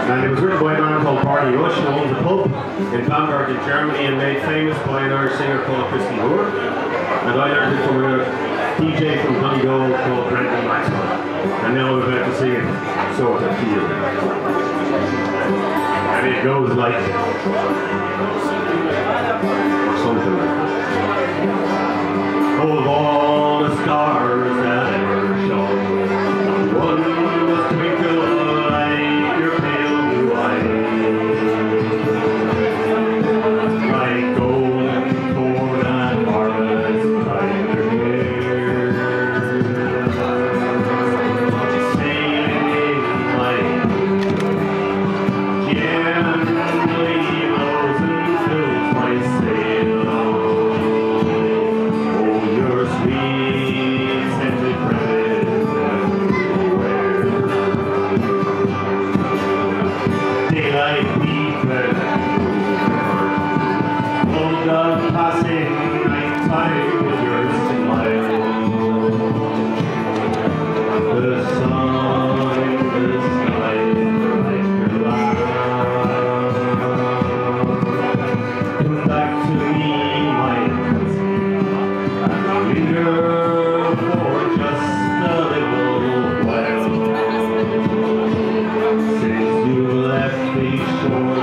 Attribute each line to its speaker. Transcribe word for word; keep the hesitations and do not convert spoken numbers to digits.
Speaker 1: And it was written by a man called Barney Rush, who owns a pub in Bamberg in Germany and made famous by an Irish singer called Christy Moore. And I learned it from a D J from Donegal called Brendan Maxwell. And now I'm about to sing it, Sort of Feel. And it goes like, or something like that. Oh, of all the stars that ever shone, one was twinkle like your pale blue eyes, like golden cord and marvelous tiger hair, sailing like gently blows and fills my sail. Oh, your sweet scented presence everywhere. Daylight deepened, oh, the passing night time with your smile. The sun in the sky like your laugh. Come back to me, my cousin, and linger for just a little while. Since you left these shores